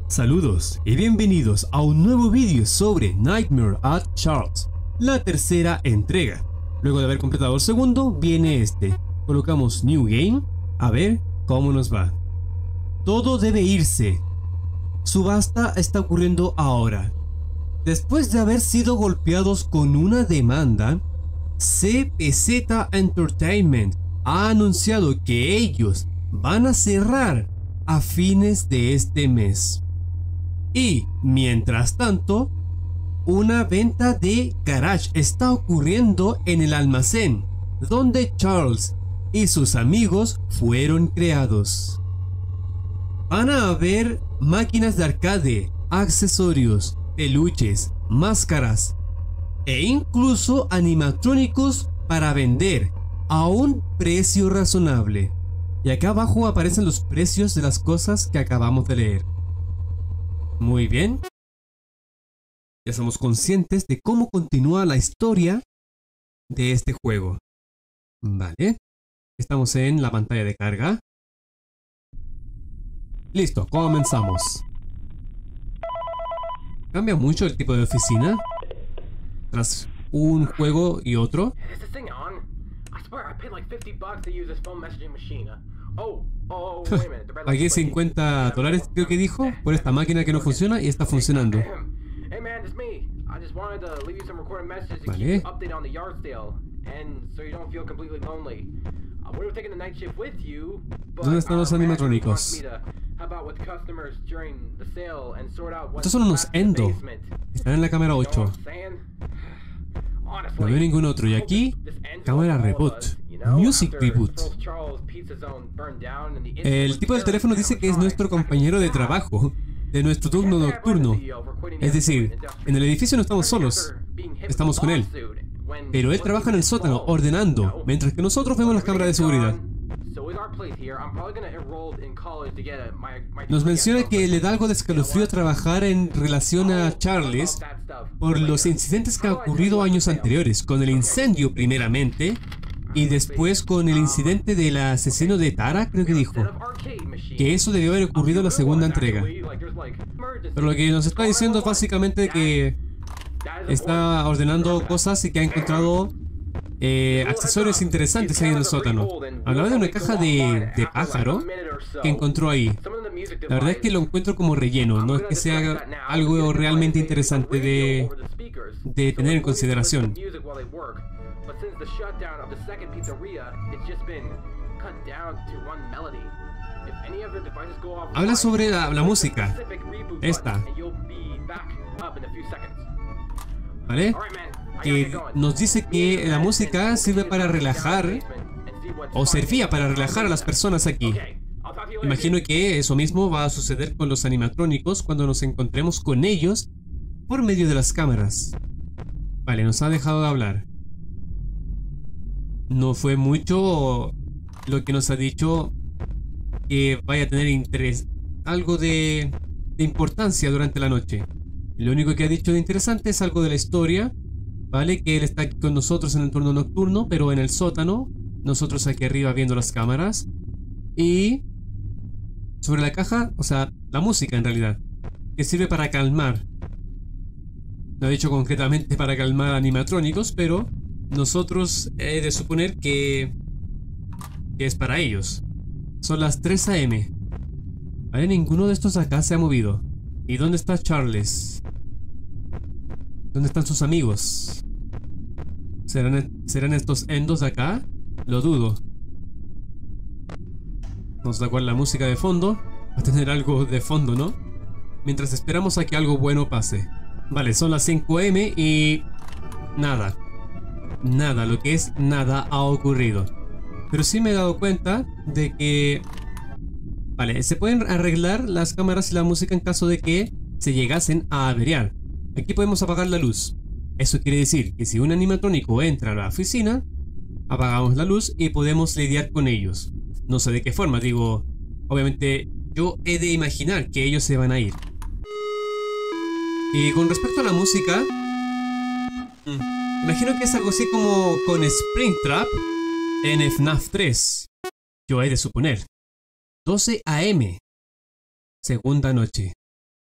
Saludos y bienvenidos a un nuevo vídeo sobre Nightmare at Charles, la tercera entrega. Luego de haber completado el segundo, viene este. Colocamos New Game, a ver cómo nos va. Todo debe irse. Subasta está ocurriendo ahora. Después de haber sido golpeados con una demanda, CPZ Entertainment ha anunciado que ellos van a cerrar a fines de este mes. Y, mientras tanto, una venta de garage está ocurriendo en el almacén, donde Charles y sus amigos fueron creados. Van a haber máquinas de arcade, accesorios, peluches, máscaras e incluso animatrónicos para vender a un precio razonable. Y acá abajo aparecen los precios de las cosas que acabamos de leer. Muy bien. Ya somos conscientes de cómo continúa la historia de este juego. Vale. Estamos en la pantalla de carga. Listo, comenzamos. ¿Cambia mucho el tipo de oficina tras un juego y otro? Pagué $50, creo que dijo, por esta máquina que no funciona y está funcionando. Vale. ¿Dónde están los animatrónicos? Estos son unos Endo. Están en la cámara 8. No veo ningún otro. Y aquí, cámara reboot. Music reboot. El tipo del teléfono dice que es nuestro compañero de trabajo, de nuestro turno nocturno. Es decir, en el edificio no estamos solos, estamos con él. Pero él trabaja en el sótano, ordenando, mientras que nosotros vemos las cámaras de seguridad. Nos menciona que le da algo de escalofrío trabajar en relación a Charles por los incidentes que han ocurrido años anteriores, con el incendio primeramente, y después con el incidente del asesino de Tara, creo que dijo. Que eso debió haber ocurrido en la segunda entrega. Pero lo que nos está diciendo es básicamente que está ordenando cosas y que ha encontrado accesorios interesantes ahí en el sótano. Hablaba de una caja de pájaro que encontró ahí. La verdad es que lo encuentro como relleno, no es que sea algo realmente interesante de tener en consideración. Habla sobre la música. Esta. ¿Vale? Que nos dice que la música sirve para relajar, o servía para relajar a las personas aquí. Imagino que eso mismo va a suceder con los animatrónicos cuando nos encontremos con ellos por medio de las cámaras. Vale, nos ha dejado de hablar. No fue mucho lo que nos ha dicho que vaya a tener interés, algo de importancia durante la noche. Lo único que ha dicho de interesante es algo de la historia, ¿vale? Que él está aquí con nosotros en el turno nocturno, pero en el sótano, nosotros aquí arriba viendo las cámaras. Y sobre la caja, o sea, la música en realidad, que sirve para calmar. No ha dicho concretamente para calmar animatrónicos, pero nosotros he de suponer que es para ellos. Son las 3 AM. ¿Vale? Ninguno de estos acá se ha movido. ¿Y dónde está Charles? ¿Dónde están sus amigos? ¿Serán estos Endos de acá? Lo dudo. Nos da cual la música de fondo. Va a tener algo de fondo, ¿no? Mientras esperamos a que algo bueno pase. Vale, son las 5 AM y nada. Nada, lo que es nada ha ocurrido. Pero sí me he dado cuenta de que... Vale, se pueden arreglar las cámaras y la música en caso de que se llegasen a averiar. Aquí podemos apagar la luz. Eso quiere decir que si un animatrónico entra a la oficina, apagamos la luz y podemos lidiar con ellos. No sé de qué forma, digo... Obviamente yo he de imaginar que ellos se van a ir. Y con respecto a la música... imagino que es algo así como con Springtrap en FNAF 3. Yo he de suponer. 12 AM. Segunda noche.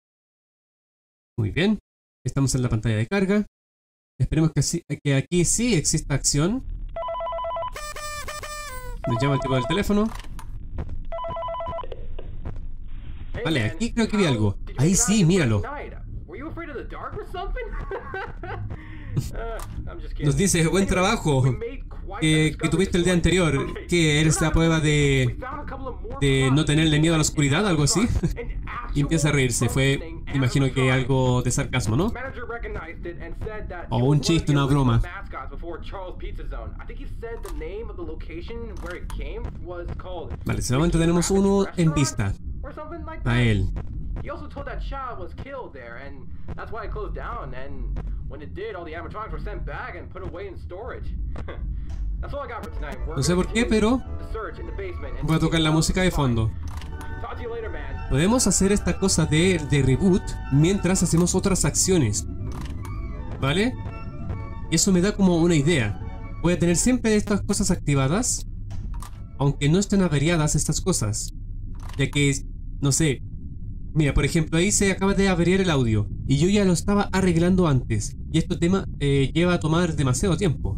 Muy bien. Estamos en la pantalla de carga. Esperemos que aquí sí exista acción. Nos llama el tipo del teléfono. Vale, aquí creo que vi algo. Ahí sí, míralo. Nos dice, buen trabajo que tuviste el día anterior. Que eres la prueba de no tenerle miedo a la oscuridad, algo así. Y empieza a reírse. Fue, imagino que algo de sarcasmo, ¿no? O un chiste, una broma. Vale, en ese momento tenemos uno en vista. A él. He also told that child was killed there, and that's why it closed down. And when it did, all the animatronics were sent back and put away in storage. That's all I got for tonight. No sé por qué, pero voy a tocar la música de fondo. Talk to you later, man. Podemos hacer esta cosa de reboot mientras hacemos otras acciones. ¿Vale? Y eso me da como una idea. Voy a tener siempre estas cosas activadas, aunque no estén averiadas estas cosas. Ya que, no sé. Mira, por ejemplo, ahí se acaba de averiar el audio y yo ya lo estaba arreglando antes. Y este tema lleva a tomar demasiado tiempo.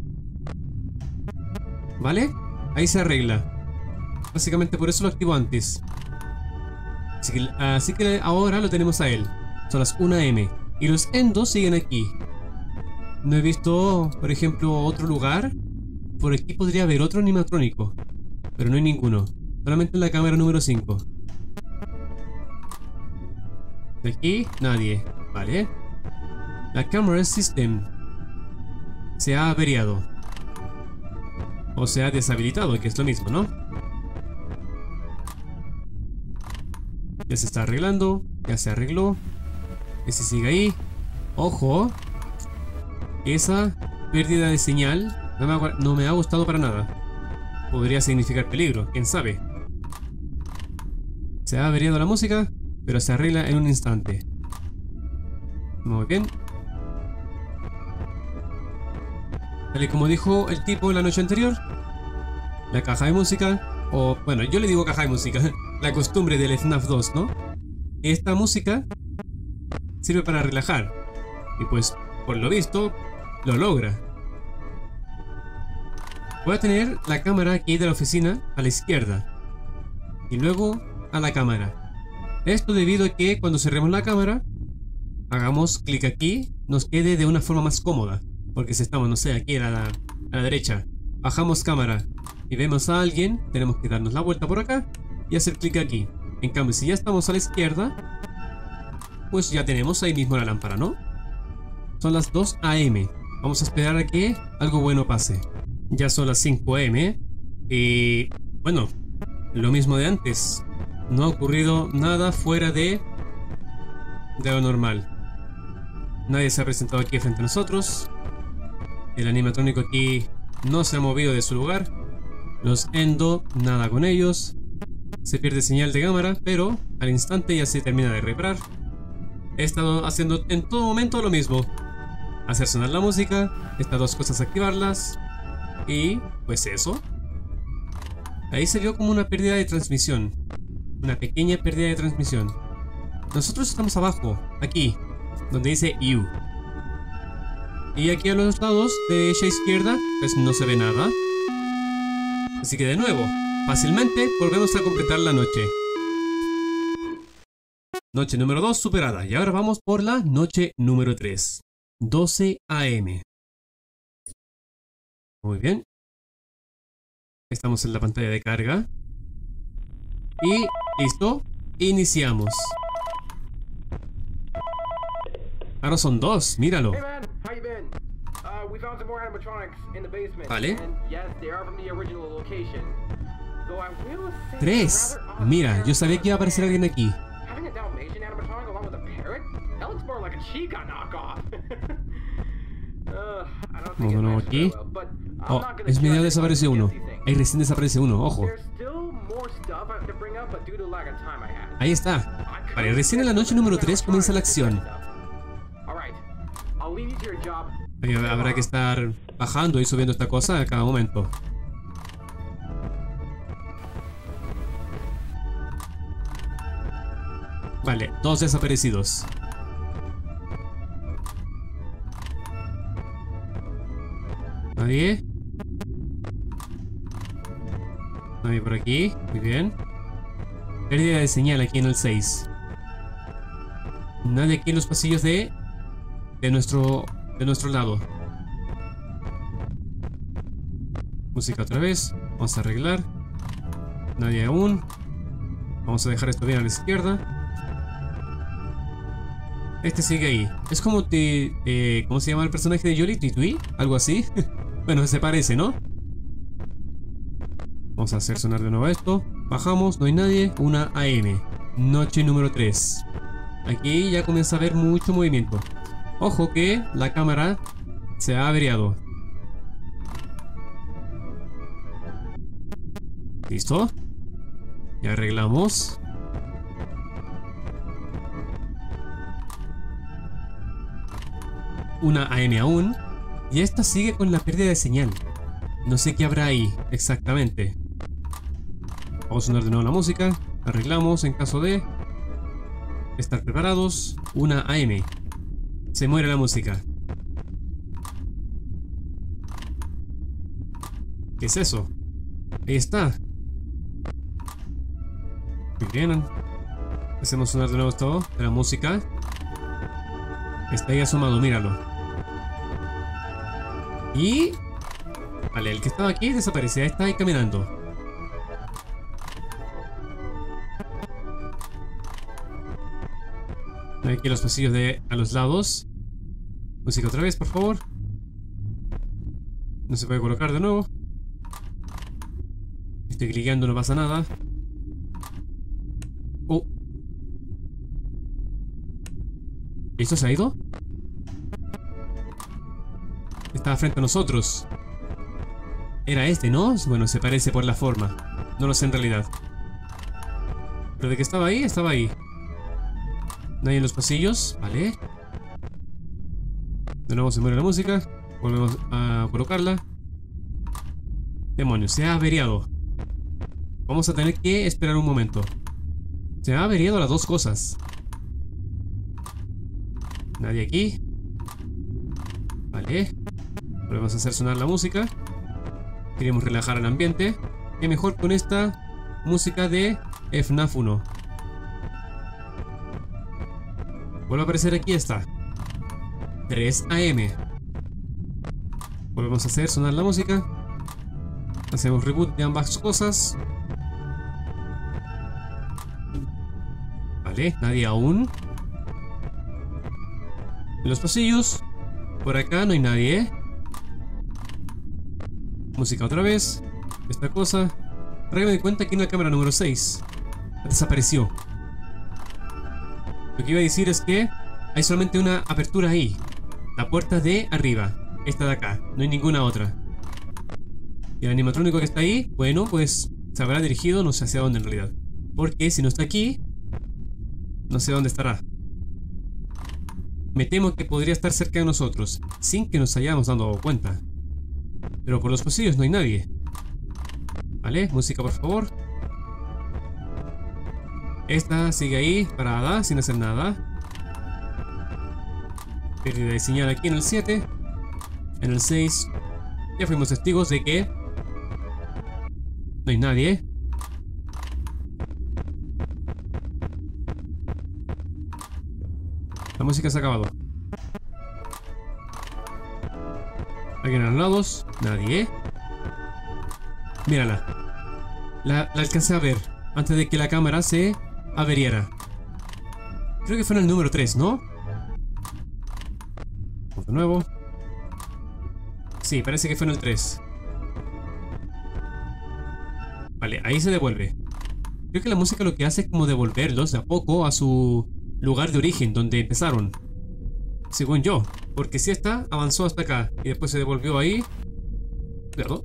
¿Vale? Ahí se arregla. Básicamente por eso lo activo antes. Así que ahora lo tenemos a él. Son las 1 AM. Y los endos siguen aquí. No he visto, por ejemplo, otro lugar. Por aquí podría haber otro animatrónico. Pero no hay ninguno. Solamente en la cámara número 5. De aquí, nadie. Vale. La camera system se ha averiado. O se ha deshabilitado, que es lo mismo, ¿no? Ya se está arreglando. Ya se arregló. Ese sigue ahí. Ojo. Esa pérdida de señal no me ha gustado para nada. Podría significar peligro, quién sabe. Se ha averiado la música, pero se arregla en un instante. Muy bien. Tal y como dijo el tipo la noche anterior, la caja de música, o bueno, yo le digo caja de música, la costumbre del FNAF 2, ¿no? Esta música sirve para relajar. Y pues, por lo visto, lo logra. Voy a tener la cámara aquí de la oficina a la izquierda. Y luego a la cámara. Esto debido a que cuando cerremos la cámara, hagamos clic aquí, nos quede de una forma más cómoda. Porque si estamos, no sé, aquí a la derecha, bajamos cámara y vemos a alguien, tenemos que darnos la vuelta por acá y hacer clic aquí. En cambio, si ya estamos a la izquierda, pues ya tenemos ahí mismo la lámpara, ¿no? Son las 2 AM. Vamos a esperar a que algo bueno pase. Ya son las 5 AM. Y bueno, lo mismo de antes. No ha ocurrido nada fuera de lo normal. Nadie se ha presentado aquí frente a nosotros. El animatrónico aquí no se ha movido de su lugar. Los endo, nada con ellos. Se pierde señal de cámara, pero al instante ya se termina de reparar. He estado haciendo en todo momento lo mismo. Hacer sonar la música, estas dos cosas activarlas. Y pues eso. Ahí se vio como una pérdida de transmisión. Una pequeña pérdida de transmisión. Nosotros estamos abajo, aquí, donde dice You. Y aquí a los lados, derecha e izquierda, pues no se ve nada. Así que de nuevo, fácilmente volvemos a completar la noche. Noche número 2 superada. Y ahora vamos por la noche número 3. 12 AM. Muy bien. Estamos en la pantalla de carga. Y listo. Iniciamos. Ahora son 2, míralo. Vale. 3. Mira, yo sabía que iba a aparecer alguien aquí. Vamos de nuevo aquí. Oh, es medio desapareció uno. Ahí recién desaparece uno, ojo. Ahí está. Vale, recién en la noche número 3 comienza la acción. Ahí habrá que estar bajando y subiendo esta cosa a cada momento. Vale, 2 desaparecidos. Nadie. Nadie por aquí. Muy bien. Pérdida de señal aquí en el 6. Nadie aquí en los pasillos de nuestro lado. Música otra vez. Vamos a arreglar. Nadie aún. Vamos a dejar esto bien a la izquierda. Este sigue ahí. Es como ¿cómo se llama el personaje de Yoli? ¿Titui? ¿Algo así? Bueno, se parece, ¿no? Vamos a hacer sonar de nuevo esto. Bajamos, no hay nadie. Una AM. Noche número 3. Aquí ya comienza a haber mucho movimiento. Ojo que la cámara se ha averiado. ¿Listo? Ya arreglamos. Una AM aún. Y esta sigue con la pérdida de señal. No sé qué habrá ahí exactamente. Vamos a sonar de nuevo la música. Arreglamos en caso de estar preparados. Una AM. Se muere la música. ¿Qué es eso? Ahí está. Muy bien. Hacemos sonar de nuevo esto de la música. Está ahí asomado, míralo. Y... vale, el que estaba aquí desaparece. Está ahí caminando. Aquí los pasillos a los lados. Música otra vez, por favor. No se puede colocar de nuevo. Estoy cliqueando, no pasa nada. Oh. ¿Esto se ha ido? Estaba frente a nosotros. Era este, ¿no? Bueno, se parece por la forma. No lo sé en realidad. Pero de que estaba ahí, estaba ahí. Nadie en los pasillos, vale. De nuevo se muere la música. Volvemos a colocarla. Demonios, se ha averiado. Vamos a tener que esperar un momento. Se ha averiado las dos cosas. Nadie aquí. Vale. Volvemos a hacer sonar la música. Queremos relajar el ambiente. Y mejor con esta música de FNAF 1. Vuelve a aparecer aquí esta. 3 AM. Volvemos a hacer sonar la música. Hacemos reboot de ambas cosas. Vale, nadie aún. En los pasillos. Por acá no hay nadie. Música otra vez. Esta cosa. Ahora que me di cuenta que en la cámara número 6 desapareció. Lo que iba a decir es que hay solamente una apertura ahí. La puerta de arriba. Esta de acá. No hay ninguna otra. Y el animatrónico que está ahí, bueno, pues se habrá dirigido no sé hacia dónde en realidad. Porque si no está aquí, no sé dónde estará. Me temo que podría estar cerca de nosotros, sin que nos hayamos dado cuenta. Pero por los pasillos no hay nadie. Vale, música por favor. Esta sigue ahí, parada, sin hacer nada. Pérdida de señal aquí en el 7. En el 6 ya fuimos testigos de que no hay nadie. La música se ha acabado. ¿Alguien a los lados? Nadie. Mírala. La alcancé a ver antes de que la cámara se averiara. Creo que fue en el número 3, ¿no? Vamos de nuevo. Sí, parece que fue en el 3. Vale, ahí se devuelve. Creo que la música lo que hace es como devolverlos de a poco a su lugar de origen, donde empezaron. Según yo. Porque si esta avanzó hasta acá y después se devolvió ahí. ¿Perdón?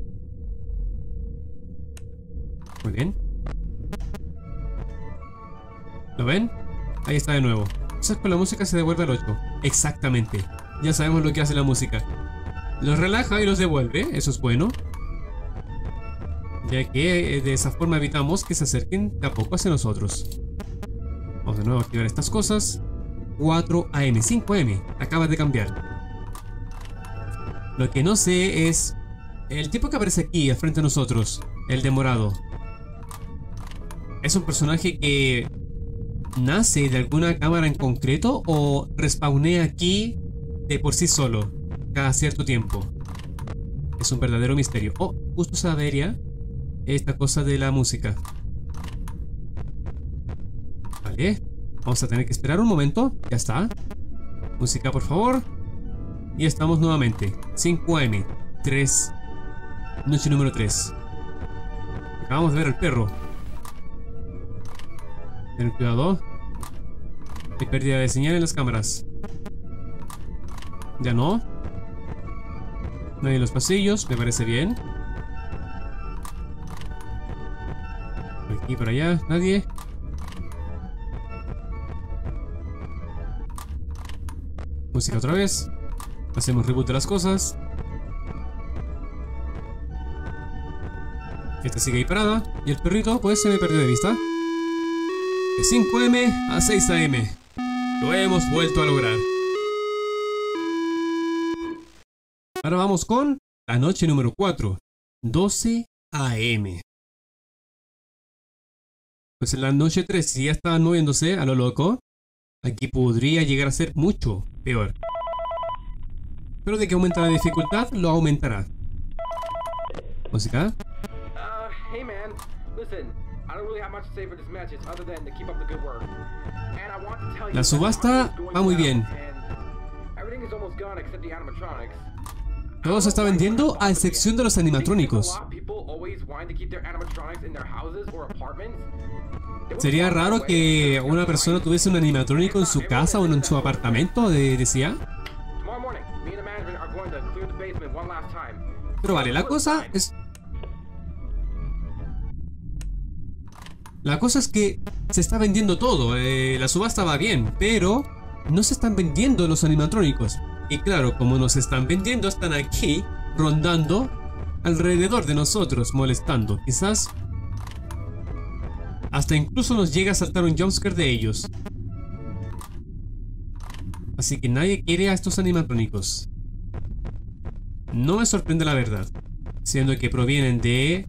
Muy bien. ¿Lo ven? Ahí está de nuevo. Entonces con la música se devuelve al 8. Exactamente. Ya sabemos lo que hace la música. Los relaja y los devuelve. Eso es bueno. Ya que de esa forma evitamos que se acerquen de a poco hacia nosotros. Vamos de nuevo a activar estas cosas. 4 AM, 5 AM. Acaba de cambiar. Lo que no sé es El tipo que aparece aquí, al frente de nosotros, el de morado, ¿es un personaje que nace de alguna cámara en concreto o respawnea aquí de por sí solo, cada cierto tiempo? Es un verdadero misterio. Oh, justo se avería esta cosa de la música. Vale, vamos a tener que esperar un momento. Ya está. Música, por favor. Y estamos nuevamente. 5 AM, 3. Noche número 3. Acabamos de ver al perro. Ten cuidado. Hay pérdida de señal en las cámaras. Ya no. Nadie en los pasillos, me parece bien. Por aquí, por allá, nadie. Música otra vez. Hacemos reboot de las cosas. Esta sigue ahí parada. Y el perrito pues se me perdió de vista. De 5 AM a 6 AM. Lo hemos vuelto a lograr. Ahora vamos con la noche número 4. 12 AM. Pues en la noche 3, si ya estaban moviéndose a lo loco, aquí podría llegar a ser mucho peor. Pero de que aumenta la dificultad, lo aumentará. Música. Hey man, listen, I don't really have much to say for this message other than to keep up the good work. And I want to tell you La subasta va muy bien. Everything is almost gone except the animatronics. Todo se está vendiendo a excepción de los animatrónicos. Sería raro que una persona tuviese un animatrónico en su casa o en su apartamento, decía. Pero vale, la cosa es que se está vendiendo todo. La subasta va bien, pero no se están vendiendo los animatrónicos. Y claro, como nos están vendiendo, están aquí rondando alrededor de nosotros, molestando. Quizás hasta incluso nos llega a saltar un jumpscare de ellos. Así que nadie quiere a estos animatrónicos. No me sorprende la verdad, siendo que provienen de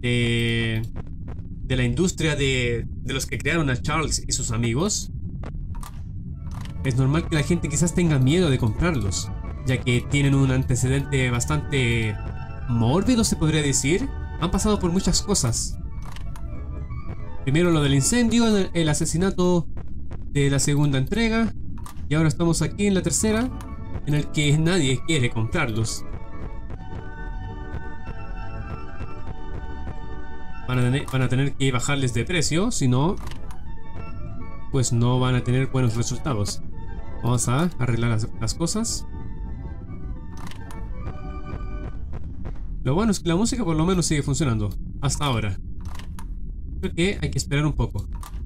la industria de los que crearon a Charles y sus amigos. Es normal que la gente quizás tenga miedo de comprarlos, ya que tienen un antecedente bastante mórbido, se podría decir. Han pasado por muchas cosas. Primero lo del incendio, el asesinato de la segunda entrega, y ahora estamos aquí en la tercera, en el que nadie quiere comprarlos. Van a tener que bajarles de precio, si no, pues no van a tener buenos resultados. Vamos a arreglar las cosas. Lo bueno es que la música por lo menos sigue funcionando. Hasta ahora. Creo que hay que esperar un poco.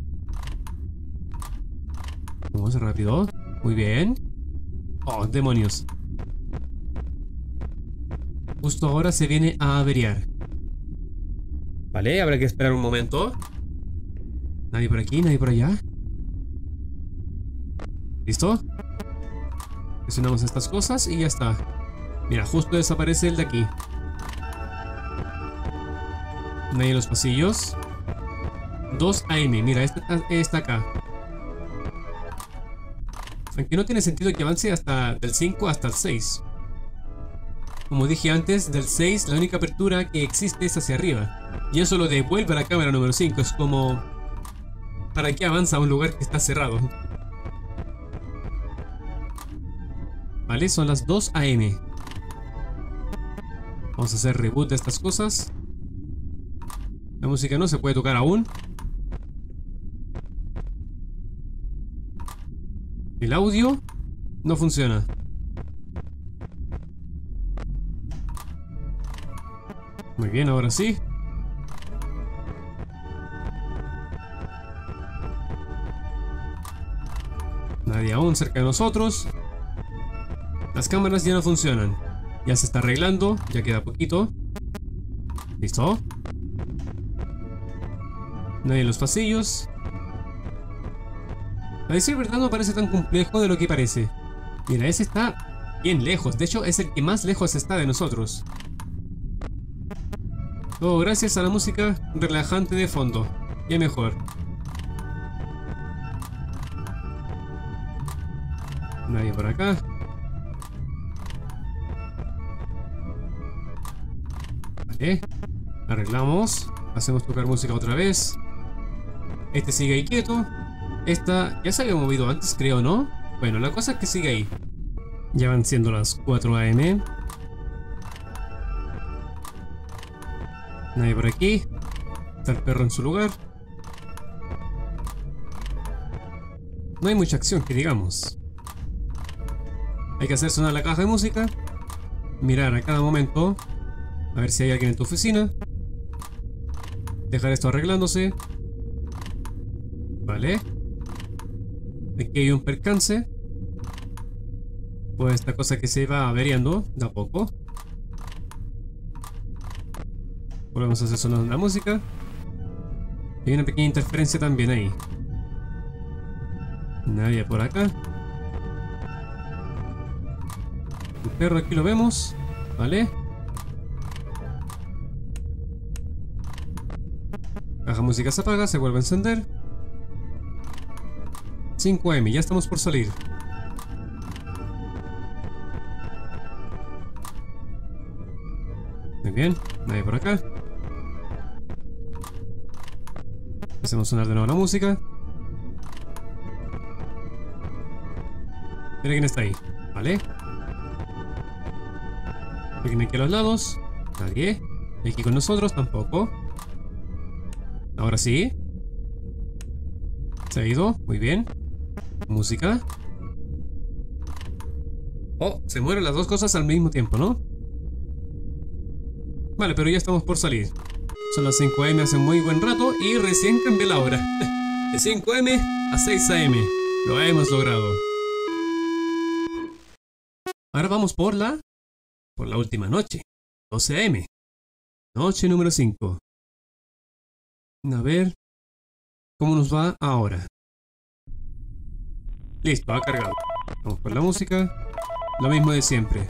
Vamos rápido. Muy bien. Oh, demonios. Justo ahora se viene a averiar. Vale, habrá que esperar un momento. Nadie por aquí, nadie por allá. ¿Listo? Presionamos estas cosas y ya está. Mira, justo desaparece el de aquí. Nadie en los pasillos. 2 AM, mira, está acá. Aunque no tiene sentido que avance hasta del 5 hasta el 6. Como dije antes, del 6 la única apertura que existe es hacia arriba. Y eso lo devuelve a la cámara número 5. Es como... ¿para qué avanza a un lugar que está cerrado? Vale, son las 2 AM. Vamos a hacer reboot de estas cosas. La música no se puede tocar aún. El audio no funciona. Muy bien, ahora sí. Nadie aún cerca de nosotros. Las cámaras ya no funcionan. Ya se está arreglando, ya queda poquito. ¿Listo? Nadie en los pasillos. A decir verdad no parece tan complejo de lo que parece. Mira, ese está bien lejos. De hecho, es el que más lejos está de nosotros. Todo gracias a la música relajante de fondo. Ya mejor. Nadie por acá. Vale. Arreglamos. Hacemos tocar música otra vez. Este sigue ahí quieto. Esta ya se había movido antes, creo, ¿no? Bueno, la cosa es que sigue ahí. Ya van siendo las 4 AM. Nadie por aquí. Está el perro en su lugar. No hay mucha acción, que digamos. Hay que hacer sonar la caja de música. Mirar a cada momento. A ver si hay alguien en tu oficina. Dejar esto arreglándose. Vale. Aquí hay un percance. Pues esta cosa que se va averiando de a poco. Volvemos a hacer sonar la música. Hay una pequeña interferencia también ahí. Nadie por acá. El perro aquí lo vemos. Vale. Caja música se apaga, se vuelve a encender. 5 AM, ya estamos por salir. Muy bien, nadie por acá. Hacemos sonar de nuevo la música. Mira quién está ahí, ¿vale? ¿Alguien aquí a los lados? Nadie. ¿Y aquí con nosotros? Tampoco. Ahora sí. Se ha ido, muy bien. Música. Oh, se mueren las dos cosas al mismo tiempo, ¿no? Vale, pero ya estamos por salir. Son las 5 AM hace muy buen rato y recién cambié la hora. De 5 AM a 6 AM. Lo hemos logrado. Ahora vamos por la última noche. 12 AM. Noche número 5. A ver cómo nos va ahora. Listo, ha cargado. Vamos por la música. Lo mismo de siempre.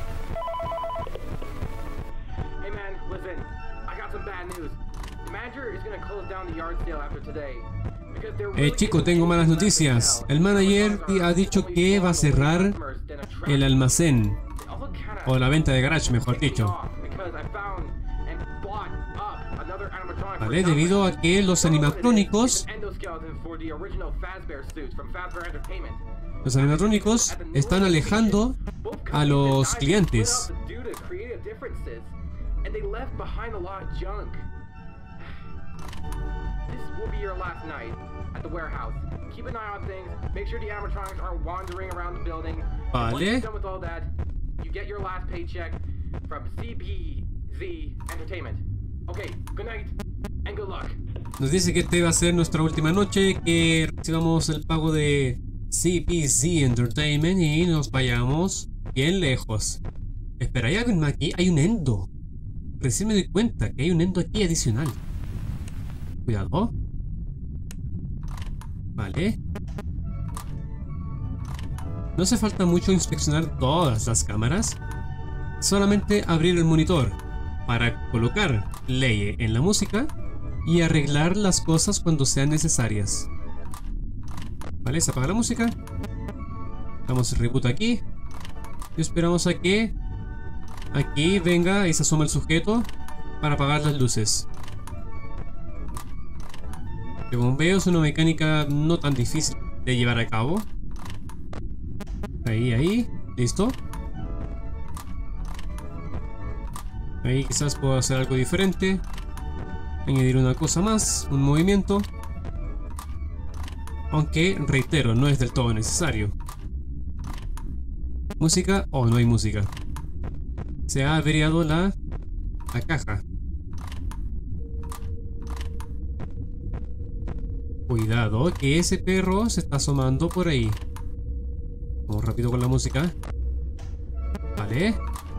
Hey man, listen. I got some bad news. The manager is gonna close down the yard sale after today. Chico, tengo malas noticias. El manager ha dicho que va a cerrar el almacén. O la venta de garage, mejor dicho. Vale, debido a que los animatrónicos están alejando a los clientes. Vale. Nos dice que esta va a ser nuestra última noche, que recibamos el pago de CPZ Entertainment y nos vayamos bien lejos. Espera, ¿hay algo aquí? Hay un endo. Recién me doy cuenta que hay un endo aquí adicional. Cuidado. Vale. No hace falta mucho inspeccionar todas las cámaras. Solamente abrir el monitor para colocar play en la música y arreglar las cosas cuando sean necesarias. Vale, se apaga la música. Damos reboot aquí. Y esperamos a que aquí venga y se asoma el sujeto para apagar las luces. Que como veo es una mecánica no tan difícil de llevar a cabo. Ahí, listo. Ahí quizás puedo hacer algo diferente. Añadir una cosa más, un movimiento. Aunque, reitero, no es del todo necesario. ¿Música o no hay música? Se ha averiado la caja. Cuidado, que ese perro se está asomando por ahí. Vamos rápido con la música. Vale.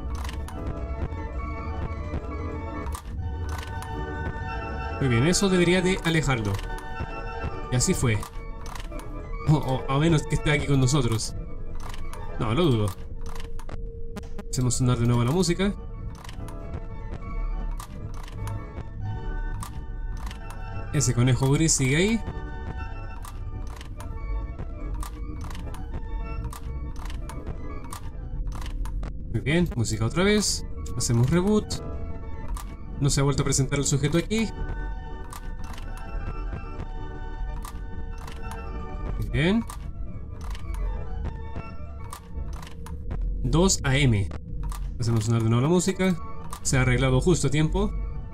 Muy bien, eso debería de alejarlo. Y así fue. O a menos que esté aquí con nosotros. No, lo dudo. Hacemos sonar de nuevo la música. Ese conejo gris sigue ahí. Muy bien, música otra vez. Hacemos reboot. No se ha vuelto a presentar el sujeto aquí. Muy bien. 2 AM. Hacemos sonar de nuevo la música. Se ha arreglado justo a tiempo.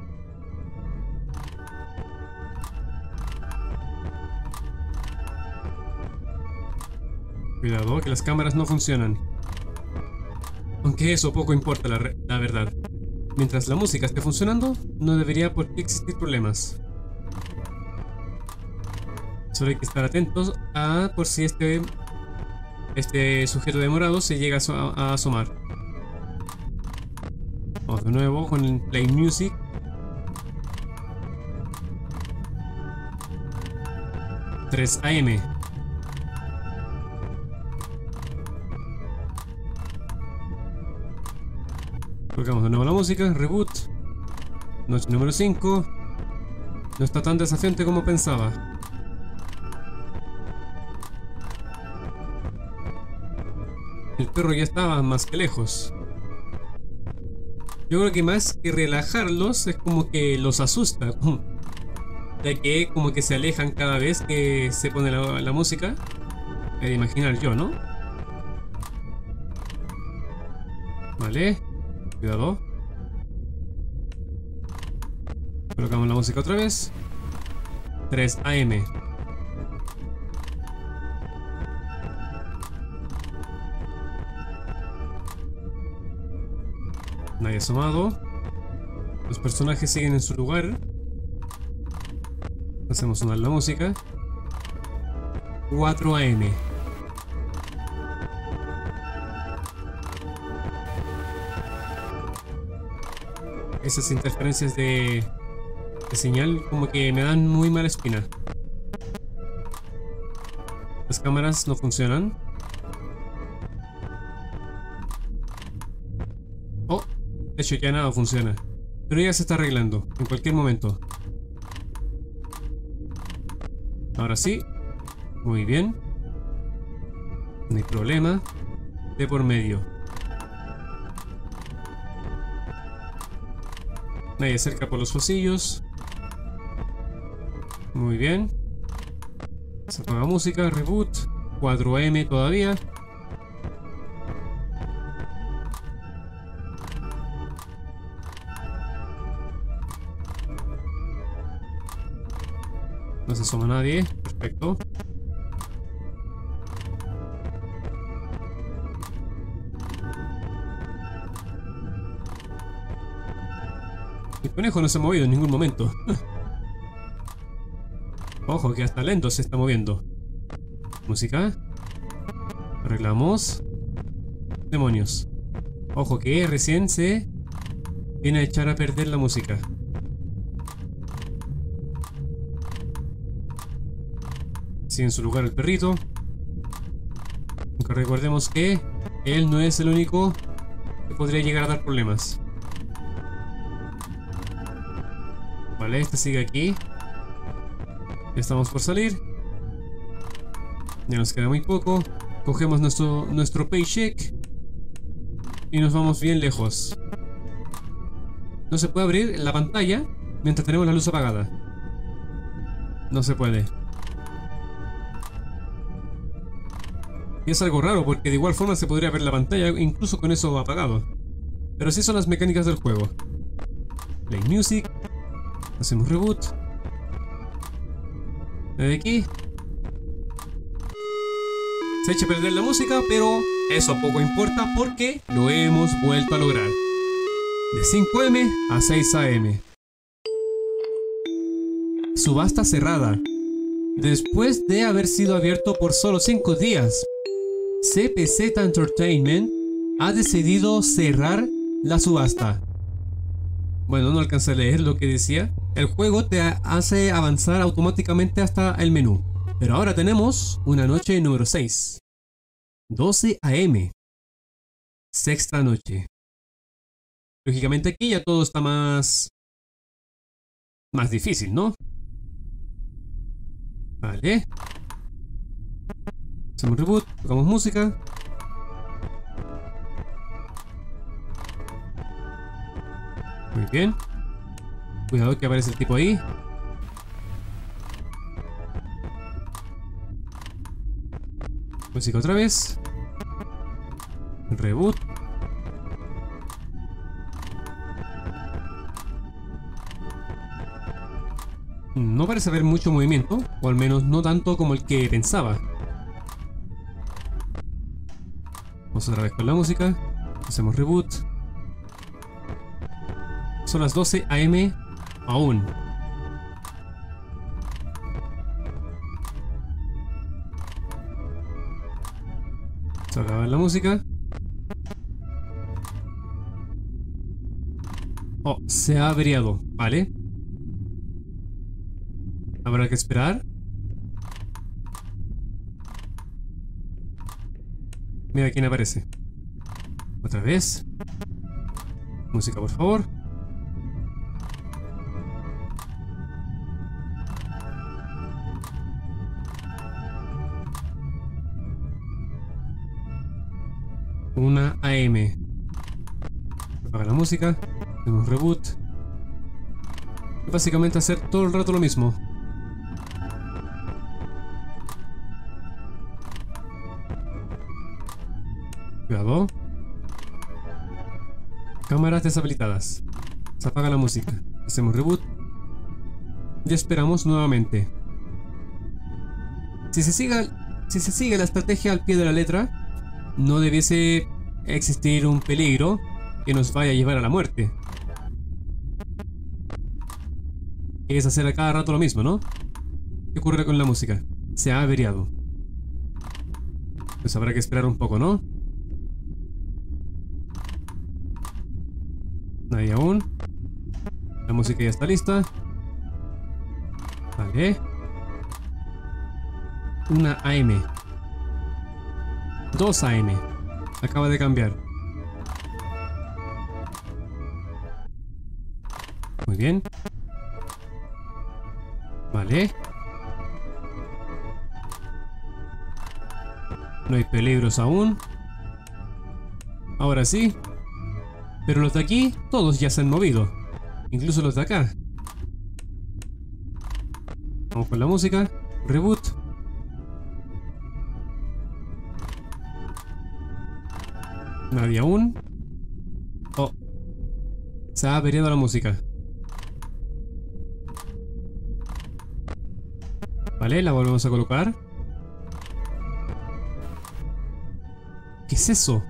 Cuidado, que las cámaras no funcionan. Aunque eso poco importa, la verdad. Mientras la música esté funcionando, no debería por qué existir problemas. Solo hay que estar atentos a por si este sujeto de morado se llega a asomar. Vamos de nuevo con el Play Music. $3 AM. Colocamos de nuevo la música, reboot. Noche número 5. No está tan desafiante como pensaba. El perro ya estaba más que lejos. Yo creo que más que relajarlos es como que los asusta. Ya que como que se alejan cada vez que se pone la música. He de imaginar yo, ¿no? Vale. Cuidado. Colocamos la música otra vez. 3 AM. Nadie asomado. Los personajes siguen en su lugar. Hacemos sonar la música. 4 AM. Esas interferencias de señal como que me dan muy mala espina. Las cámaras no funcionan. Oh, de hecho ya nada funciona. Pero ya se está arreglando en cualquier momento. Ahora sí. Muy bien. No hay problema. De por medio. Nadie cerca por los pasillos. Muy bien. Se apaga música, reboot. 4 AM todavía. No se asoma nadie. Perfecto. El conejo no se ha movido en ningún momento. Ojo que hasta lento se está moviendo. Música. Arreglamos. Demonios. Ojo que recién se viene a echar a perder la música. Sigue en su lugar el perrito. Aunque recordemos que él no es el único que podría llegar a dar problemas. Vale, este sigue aquí. Ya estamos por salir. Ya nos queda muy poco. Cogemos nuestro paycheck y nos vamos bien lejos. No se puede abrir la pantalla mientras tenemos la luz apagada. No se puede. Y es algo raro porque de igual forma se podría ver la pantalla incluso con eso apagado. Pero así son las mecánicas del juego. Play Music. Hacemos reboot. De aquí. Se echa a perder la música, pero eso poco importa porque lo hemos vuelto a lograr. De 5 AM a 6 AM. Subasta cerrada. Después de haber sido abierto por solo 5 días, CPZ Entertainment ha decidido cerrar la subasta. Bueno, no alcancé a leer lo que decía. El juego te hace avanzar automáticamente hasta el menú. Pero ahora tenemos una noche número 6. 12 AM. Sexta noche. Lógicamente aquí ya todo está más difícil, ¿no? Vale. Hacemos reboot, tocamos música. Muy bien. Cuidado que aparece el tipo ahí. Música otra vez. Reboot. No parece haber mucho movimiento, o al menos no tanto como el que pensaba. Vamos otra vez con la música. Hacemos reboot. Son las 12 AM aún. Se acaba la música. Oh, se ha averiado, vale. Habrá que esperar. Mira quién aparece. Otra vez. Música, por favor. Una AM. Apaga la música. Hacemos reboot. Y básicamente hacer todo el rato lo mismo. Cuidado. Cámaras deshabilitadas. Se apaga la música. Hacemos reboot. Y esperamos nuevamente. Si se sigue la estrategia al pie de la letra, no debiese existir un peligro que nos vaya a llevar a la muerte. Es hacer a cada rato lo mismo, ¿no? ¿Qué ocurre con la música? Se ha averiado. Pues habrá que esperar un poco, ¿no? Nadie aún. La música ya está lista. Vale. Una AM. 2 AM. Acaba de cambiar. Muy bien. Vale. No hay peligros aún. Ahora sí. Pero los de aquí, todos ya se han movido. Incluso los de acá. Vamos con la música. Reboot. Nadie aún. Oh. Se ha averiado la música. Vale, la volvemos a colocar. ¿Qué es eso?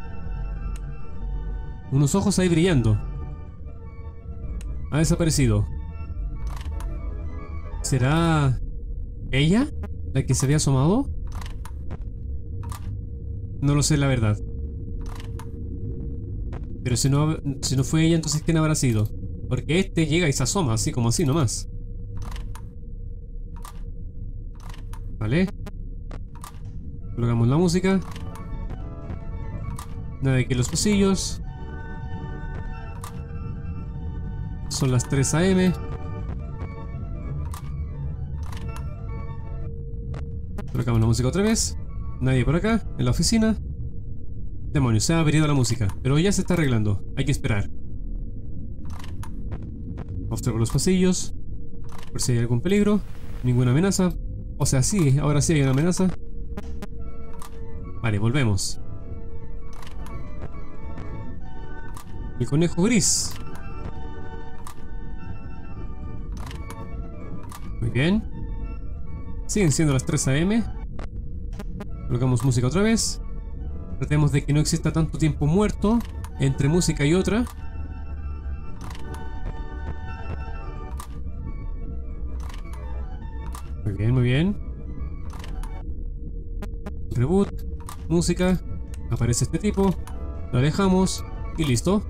Unos ojos ahí brillando. Ha desaparecido. ¿Será ella la que se había asomado? No lo sé, la verdad. Pero si no fue ella, entonces ¿quién habrá sido? Porque este llega y se asoma, así como así nomás. Vale. Colocamos la música. Nada de que los pasillos. Son las 3 AM. Colocamos la música otra vez. Nadie por acá, en la oficina. Demonios, se ha averiado la música, pero ya se está arreglando. Hay que esperar. Observo los pasillos. Por si hay algún peligro. Ninguna amenaza. O sea, sí, ahora sí hay una amenaza. Vale, volvemos. El conejo gris. Muy bien. Siguen siendo las 3 AM. Colocamos música otra vez. Tratemos de que no exista tanto tiempo muerto entre música y otra. Muy bien, muy bien. Reboot. Música. Aparece este tipo. Lo alejamos. Y listo.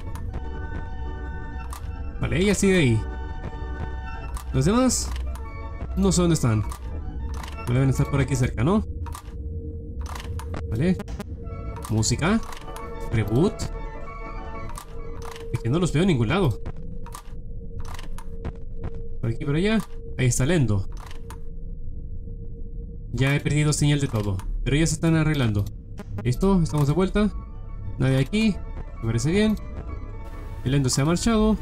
Vale, ella sigue ahí. Los demás no sé dónde están. No deben estar por aquí cerca, ¿no? Vale. Música. Reboot. Es que no los veo en ningún lado. Por aquí, por allá. Ahí está Lendo. Ya he perdido señal de todo, pero ya se están arreglando. ¿Listo? Estamos de vuelta. Nadie aquí. Me parece bien. El Endo se ha marchado.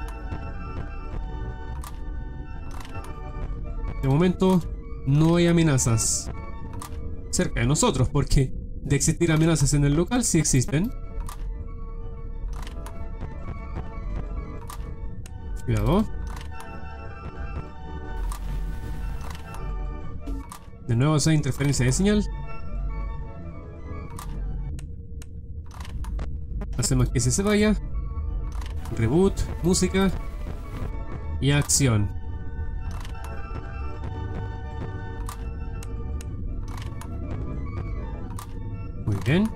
De momento no hay amenazas cerca de nosotros, porque de existir amenazas en el local sí existen. Cuidado. De nuevo esa interferencia de señal. Hacemos que se vaya. Reboot, música y acción. Muy bien.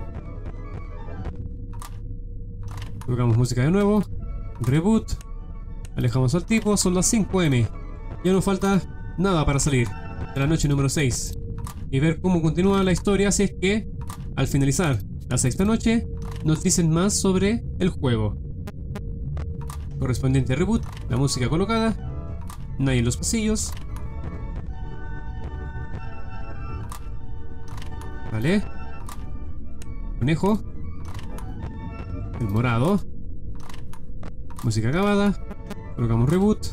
Colocamos música de nuevo. Reboot. Alejamos al tipo. Son las 5 AM. Ya nos falta nada para salir de la noche número 6 y ver cómo continúa la historia, si es que al finalizar la sexta noche nos dicen más sobre el juego. Correspondiente reboot, la música colocada, nadie en los pasillos. Vale. Conejo. El morado. Música acabada. Colocamos reboot.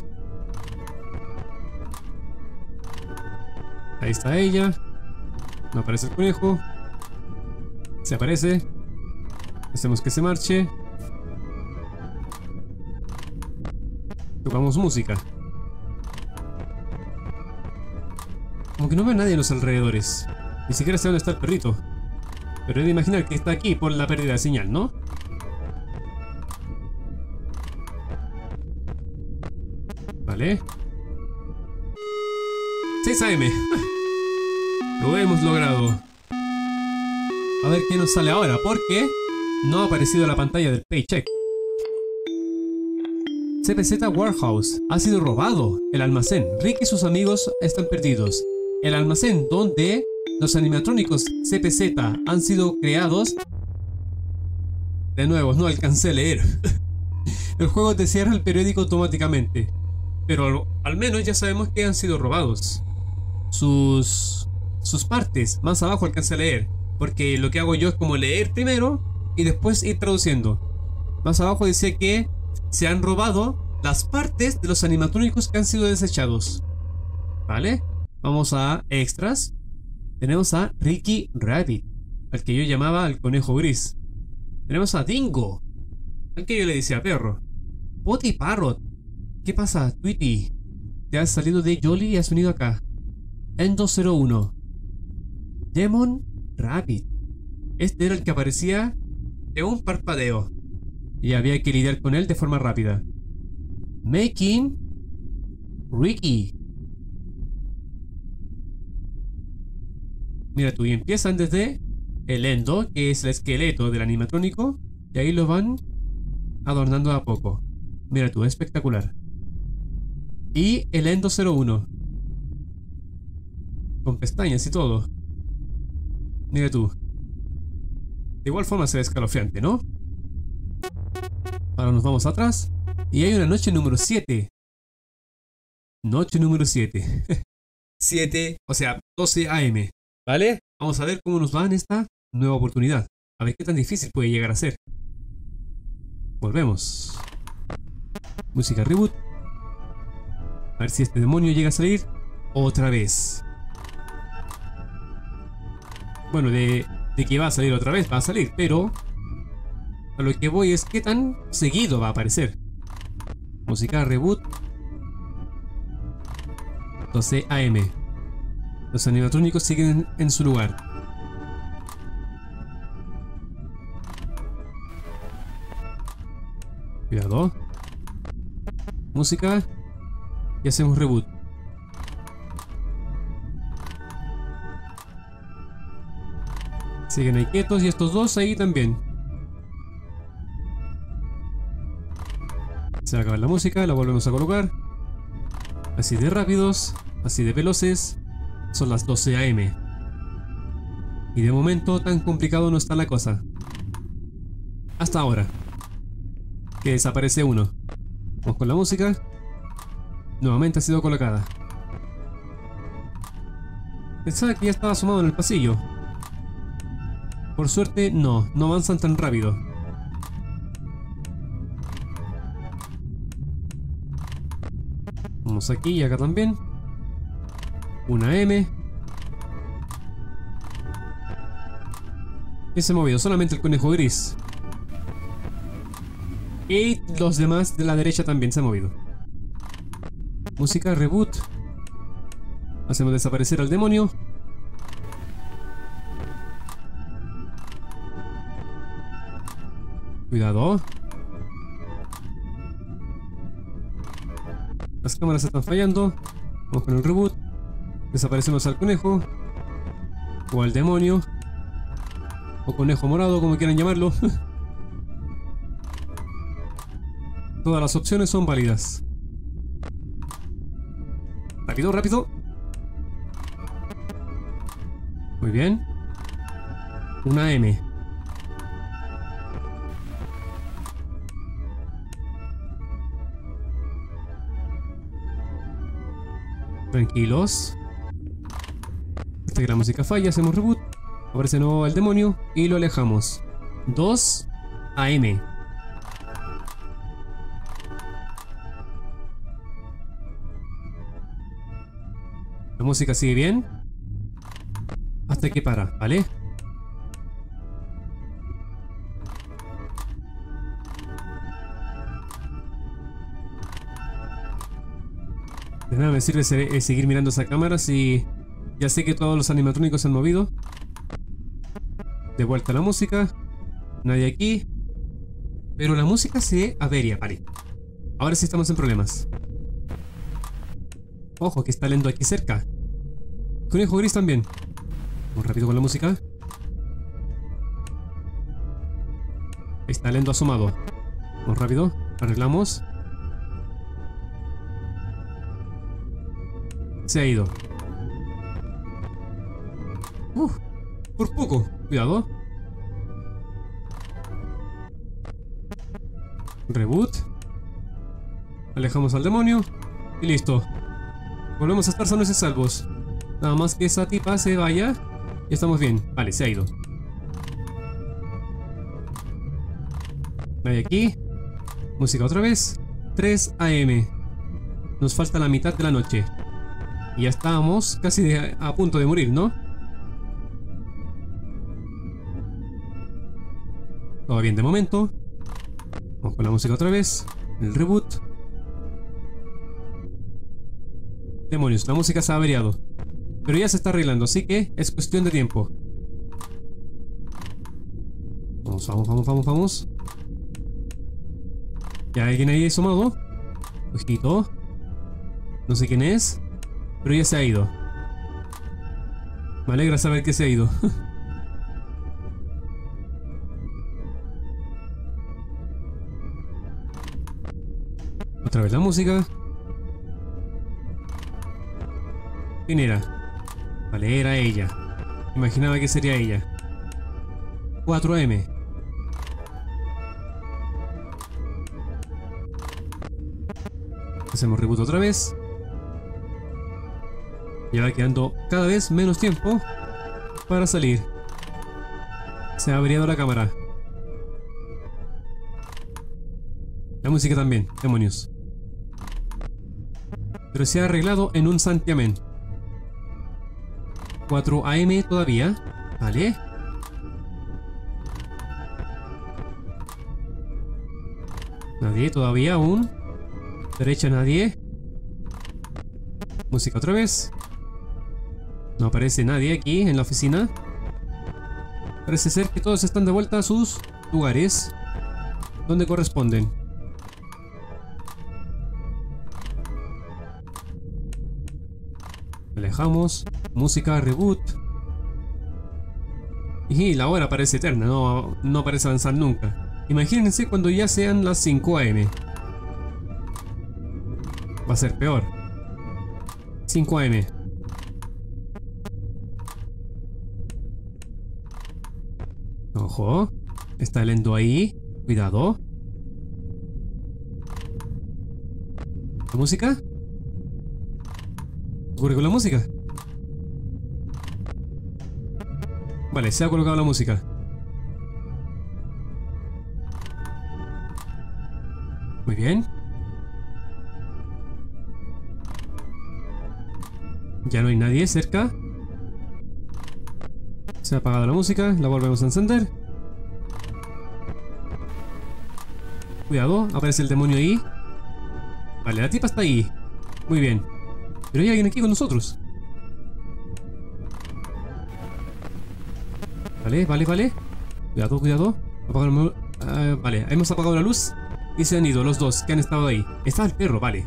Ahí está ella. No aparece el conejo. Se aparece. Hacemos que se marche. Tocamos música. Como que no veo a nadie en los alrededores. Ni siquiera sé dónde está el perrito. Pero he de imaginar que está aquí por la pérdida de señal, ¿no? Vale. 6 AM. Lo hemos logrado. A ver qué nos sale ahora, porque no ha aparecido la pantalla del paycheck. CPZ Warehouse. Ha sido robado el almacén. Rick y sus amigos están perdidos. El almacén donde los animatrónicos CPZ han sido creados. De nuevo, no alcancé a leer. El juego te cierra el periódico automáticamente. Pero al menos ya sabemos que han sido robados. Sus partes. Más abajo alcancé a leer. Porque lo que hago yo es como leer primero y después ir traduciendo. Más abajo dice que se han robado las partes de los animatrónicos que han sido desechados. ¿Vale? Vamos a extras. Tenemos a Ricky Rabbit, al que yo llamaba el conejo gris. Tenemos a Dingo, al que yo le decía perro. Potty Parrot. ¿Qué pasa, Tweety? Te has salido de Jolly y has venido acá. Endo 01. Demon Rabbit. Este era el que aparecía de un parpadeo y había que lidiar con él de forma rápida. Making Ricky. Mira tú, y empiezan desde el Endo, que es el esqueleto del animatrónico, y ahí lo van adornando a poco. Mira tú, espectacular. Y el Endo 01, con pestañas y todo. Mira tú. De igual forma se ve escalofriante, ¿no? Ahora nos vamos atrás y hay una noche número 7. Noche número 7. 7, o sea, 12 AM. ¿Vale? Vamos a ver cómo nos va en esta nueva oportunidad. A ver qué tan difícil puede llegar a ser. Volvemos. Música reboot. A ver si este demonio llega a salir otra vez. Bueno, de que va a salir otra vez, va a salir, pero a lo que voy es qué tan seguido va a aparecer. Música reboot. 12 AM. Los animatrónicos siguen en su lugar. Cuidado. Música. Y hacemos reboot. Siguen ahí quietos y estos dos ahí también. Se va a acabar la música, la volvemos a colocar. Así de rápidos, así de veloces. Son las 12 AM. Y de momento tan complicado no está la cosa. Hasta ahora. Que desaparece uno. Vamos con la música. Nuevamente ha sido colocada. Pensaba que ya estaba asomado en el pasillo. Por suerte, no avanzan tan rápido. Vamos aquí y acá también. Una M. ¿Quién se ha movido? Solamente el conejo gris. Y los demás de la derecha también se han movido. Música, reboot. Hacemos desaparecer al demonio. Cuidado. Las cámaras están fallando. Vamos con el reboot. Desaparecemos al conejo. O al demonio. O conejo morado, como quieran llamarlo. Todas las opciones son válidas. Rápido, rápido. Muy bien. Una M. Tranquilos. Hasta que la música falla, hacemos reboot. Aparece de nuevo el demonio y lo alejamos. 2 AM. La música sigue bien. Hasta que para, ¿vale? De nada me sirve seguir mirando esa cámara si ya sé que todos los animatrónicos se han movido. De vuelta a la música. Nadie aquí. Pero la música se avería, vale. Ahora sí estamos en problemas. Ojo, que está lento aquí cerca. Conejo gris también. Vamos rápido con la música. Está lento asomado. Vamos rápido. Arreglamos. Se ha ido. Por poco. Cuidado. Reboot. Alejamos al demonio. Y listo. Volvemos a estar sanos y salvos. Nada más que esa tipa se vaya. Y estamos bien. Vale, se ha ido. Nadie aquí. Música otra vez. 3 AM. Nos falta la mitad de la noche. Y ya estábamos casi a punto de morir, ¿no? Todo bien de momento. Vamos con la música otra vez. El reboot. Demonios, la música se ha averiado. Pero ya se está arreglando, así que es cuestión de tiempo. Vamos, vamos, vamos, vamos, vamos. ¿Ya hay alguien ahí asomado? Ojito. No sé quién es, pero ya se ha ido. Me alegra saber que se ha ido. Otra vez la música. ¿Quién era? Vale, era ella. Imaginaba que sería ella. 4M. Hacemos reboot otra vez. Ya va quedando cada vez menos tiempo para salir. Se ha averiado la cámara. La música también, demonios. Pero se ha arreglado en un santiamén. 4 AM todavía. Vale. Nadie todavía aún. Derecha nadie. Música otra vez. No aparece nadie aquí en la oficina. Parece ser que todos están de vuelta a sus lugares donde corresponden. Alejamos. Música, reboot. Y la hora parece eterna, no parece avanzar nunca. Imagínense cuando ya sean las 5 AM. Va a ser peor. 5 AM. Ojo. Está el endo ahí. Cuidado. ¿La música? ¿Qué ocurre con la música? Vale, se ha colocado la música. Muy bien. Ya no hay nadie cerca. Se ha apagado la música, la volvemos a encender. Cuidado, aparece el demonio ahí. Vale, la tipa está ahí. Muy bien. Pero hay alguien aquí con nosotros. Vale, vale, vale. Cuidado, cuidado. Vale, hemos apagado la luz. Y se han ido los dos que han estado ahí. Está el perro, vale.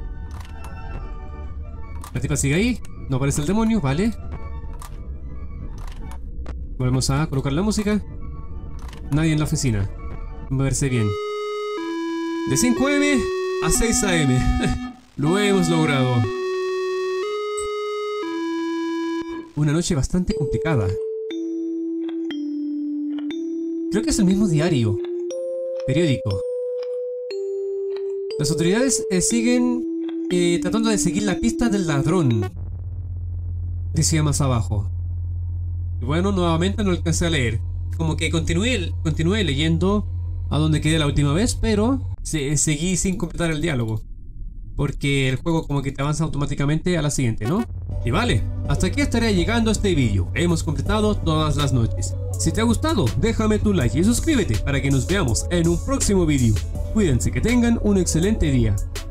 La tipa sigue ahí. No aparece el demonio, vale. Volvemos a colocar la música. Nadie en la oficina. Vamos a verse bien. De 5 AM a 6 AM. Lo hemos logrado. Una noche bastante complicada. Creo que es el mismo diario. Periódico. Las autoridades siguen tratando de seguir la pista del ladrón. Decía más abajo. Y bueno, nuevamente no alcancé a leer. Como que continué leyendo a donde quedé la última vez, pero seguí sin completar el diálogo. Porque el juego como que te avanza automáticamente a la siguiente, ¿no? Y vale, hasta aquí estaré llegando a este vídeo. Hemos completado todas las noches. Si te ha gustado, déjame tu like y suscríbete para que nos veamos en un próximo vídeo. Cuídense, que tengan un excelente día.